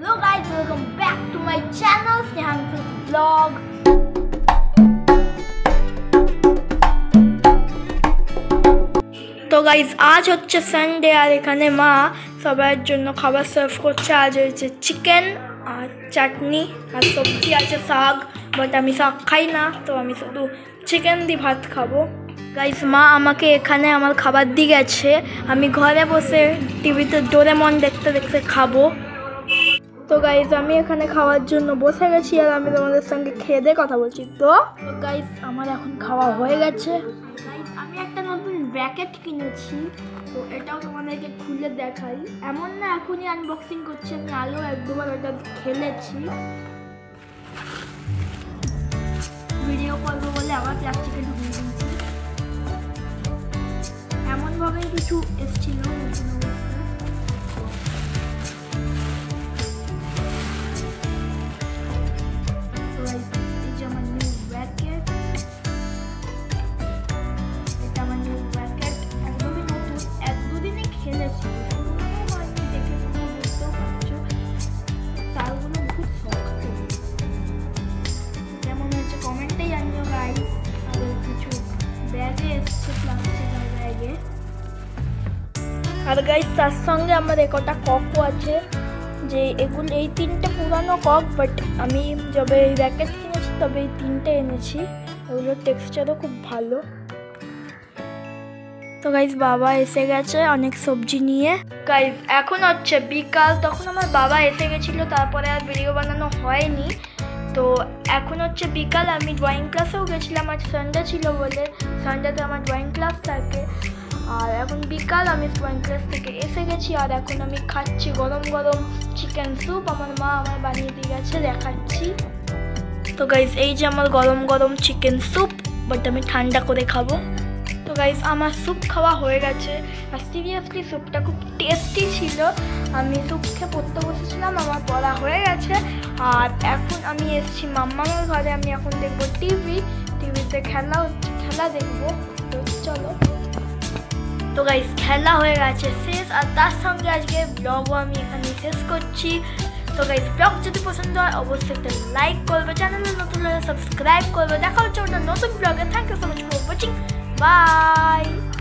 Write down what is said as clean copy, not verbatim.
Hello guys, welcome back to my channel Snehan's vlog. তো guys আজ হচ্ছে Sunday আর এখানে মা সবার জন্য খাবার সার্ভ করছে। আজ হয়েছে চিকেন আর চাটনি আর সবজি আছে শাক, বাট আমি শাক খাই না, তো আমি শুধু চিকেন দিয়ে ভাত খাবো। গাইজ মা আমাকে এখানে আমার খাবার দিয়ে গেছে, আমি ঘরে বসে টিভিতে ডোরেমন দেখতে দেখতে খাবো। তো গাইজ আমি এখানে খাওয়ার জন্য বসে গেছি আর আমি তোমাদের সঙ্গে খেয়ে দিয়ে কথা বলছি। তো গাইজ আমার এখন খাওয়া হয়ে গেছে। গাইজ আমি একটা নতুন র্যাকেট কিনেছি, তো এটাও তোমাদেরকে খুলে দেখাই। এমন না এখনই আনবক্সিং করছি, আমি আরও এক দুবার ওটা খেলেছি, ভিডিও করবো বলে আবার প্লাস্টিকে ঢুকিয়ে দিয়েছি। এমনভাবেই কিছু এসেছিল আর গাইস তার সঙ্গে আমার একটা ককও আছে, যে এগুলো এই তিনটে পুরানো কক, বাট আমি যবে এই র্যাকেট কিনেছি তবে এই তিনটে এনেছি। ওগুলোর টেক্সচারও খুব ভালো। তো গাইস বাবা এসে গেছে অনেক সবজি নিয়ে। গাইস এখন হচ্ছে বিকাল, তখন আমার বাবা এসে গেছিলো, তারপরে আর ভিডিও বানানো হয়নি। তো এখন হচ্ছে বিকাল, আমি ড্রয়িং ক্লাসেও গেছিলাম, আজ সানডে ছিল বলে, সানডেতে আমার ড্রয়িং ক্লাস থাকে। আর এখন বিকাল, আমি ড্রয়িং ক্লাস থেকে এসে গেছি আর এখন আমি খাচ্ছি গরম গরম চিকেন স্যুপ। আমার মা আমার বানিয়ে দিয়ে গেছে, দেখাচ্ছি। তো গাইজ এই যে আমার গরম গরম চিকেন স্যুপ, বাট আমি ঠান্ডা করে খাবো। তো গাইজ আমার স্যুপ খাওয়া হয়ে গেছে আর সিরিয়াসলি স্যুপটা খুব টেস্টি ছিল। আমি স্যুপ খেয়ে পড়তে বসেছিলাম, আমার পড়া হয়ে গেছে। আর এখন আমি এসেছি মাম্মামের ঘরে, আমি এখন দেখবো টিভিতে খেলা হচ্ছে, খেলা দেখবো। তো চলো। তো গাইস খেলা হয়ে গেছে শেষ, আর তার সঙ্গে আজকে ব্লগও আমি এখানে শেষ করছি। তো গাইস ব্লগ যদি পছন্দ হয় অবশ্যই একটা লাইক করবে, চ্যানেলে নতুন হলে সাবস্ক্রাইব করবে। দেখা হচ্ছে ওটা নতুন ব্লগে। Thank you so much for watching, by.